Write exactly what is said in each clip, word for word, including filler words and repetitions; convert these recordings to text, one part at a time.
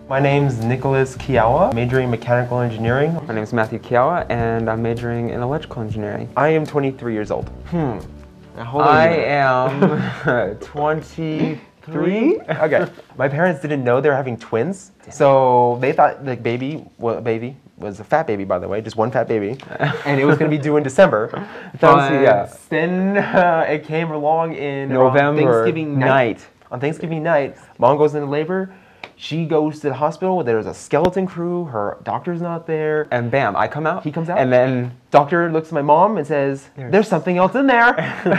My name's Nicholas Keyawa, majoring in mechanical engineering. My name's Matthew Keyawa, and I'm majoring in electrical engineering. I am twenty-three years old. Hmm. Now, hold on. I am twenty-three. Okay. My parents didn't know they were having twins, so they thought the baby, well, baby was a fat baby, by the way, just one fat baby, and it was going to be due in December. But yeah. then uh, it came along in November Thanksgiving night. night. On Thanksgiving night, mom goes into labor. She goes to the hospital. There's a skeleton crew. Her doctor's not there. And bam, I come out. He comes out. And then doctor looks at my mom and says, There's, "There's something else in there."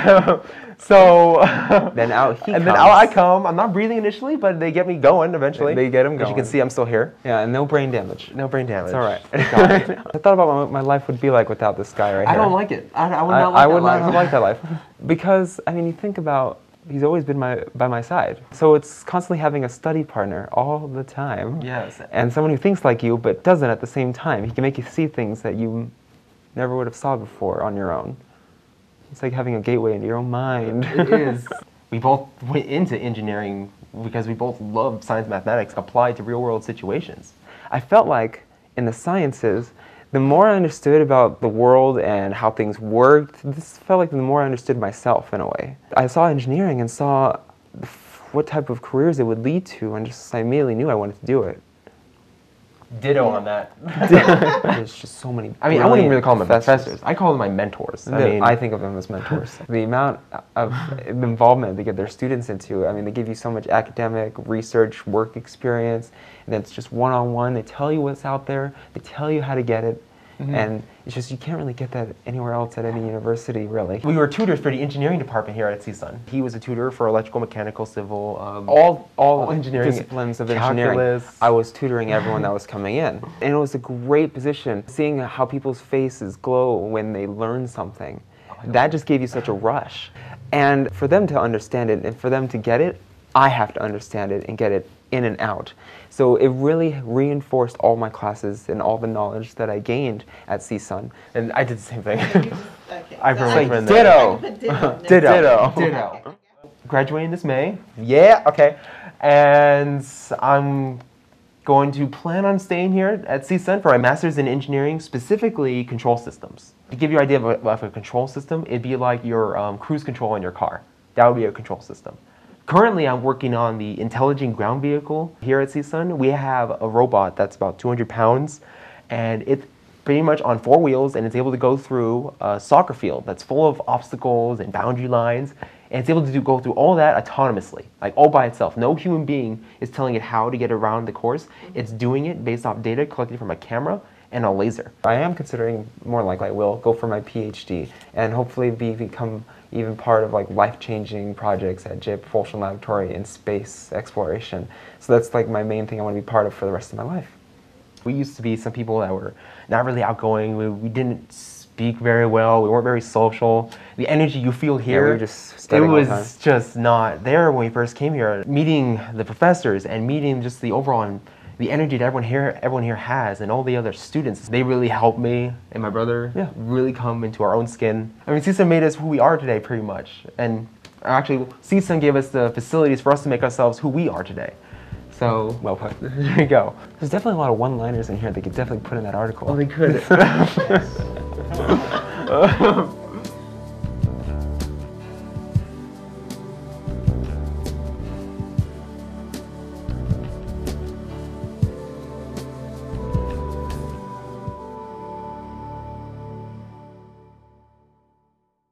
So then out he and comes. then out I come. I'm not breathing initially, but they get me going eventually. They get him going. As you can see, I'm still here. Yeah, and no brain damage. No brain damage. It's all right. I thought about what my life would be like without this guy right I here. don't like it. I, I would not I, like I that would life. not have liked that life. Because, I mean, you think about, he's always been my, by my side. So it's constantly having a study partner all the time. Yes. And someone who thinks like you, but doesn't at the same time. He can make you see things that you never would have saw before on your own. It's like having a gateway into your own mind. It is. We both went into engineering because we both love science and mathematics applied to real world situations. I felt like in the sciences, the more I understood about the world and how things worked, this felt like the more I understood myself in a way. I saw engineering and saw what type of careers it would lead to, and just I immediately knew I wanted to do it. Ditto on that. There's just so many. I mean, I wouldn't even really call them professors. professors. I call them my mentors. I The- mean, I think of them as mentors. The amount of involvement they get their students into, I mean, they give you so much academic, research, work experience, and then it's just one-on-one. They tell you what's out there. They tell you how to get it. Mm-hmm. And it's just, you can't really get that anywhere else at any university, really. we were tutors for the engineering department here at C S U N. He was a tutor for electrical, mechanical, civil, um, all, all, all engineering disciplines of calculus. engineering. I was tutoring everyone that was coming in. And it was a great position. Seeing how people's faces glow when they learn something, oh, that just gave you such a rush. And for them to understand it and for them to get it, I have to understand it and get it in and out. So it really reinforced all my classes and all the knowledge that I gained at C S U N. And I did the same thing. Okay. I So recommend I- Ditto. I put ditto. Ditto. Ditto. Ditto. Ditto. Graduating this May. Yeah, okay. And I'm going to plan on staying here at C S U N for my master's in engineering, specifically control systems. To give you an idea of a, of a control system, it'd be like your um, cruise control in your car. That would be a control system. Currently, I'm working on the intelligent ground vehicle here at C S U N. We have a robot that's about two hundred pounds, and it's pretty much on four wheels, and it's able to go through a soccer field that's full of obstacles and boundary lines, and it's able to do, go through all that autonomously, like all by itself. No human being is telling it how to get around the course. It's doing it based off data collected from a camera and a laser. I am considering, more likely I will, go for my PhD and hopefully be, become even part of like life-changing projects at Jet Propulsion Laboratory in space exploration. So that's like my main thing I want to be part of for the rest of my life. We used to be some people that were not really outgoing. We, we didn't speak very well. We weren't very social. The energy you feel here, Yeah, we were just it studying all the was time. just not there when we first came here. Meeting the professors and meeting just the overall and the energy that everyone here, everyone here has, and all the other students, they really helped me and my brother Yeah. really come into our own skin. I mean, C S U N made us who we are today, pretty much. And actually, C S U N gave us the facilities for us to make ourselves who we are today. So, Well put. there you go. There's definitely a lot of one-liners in here they could definitely put in that article. Well, they could.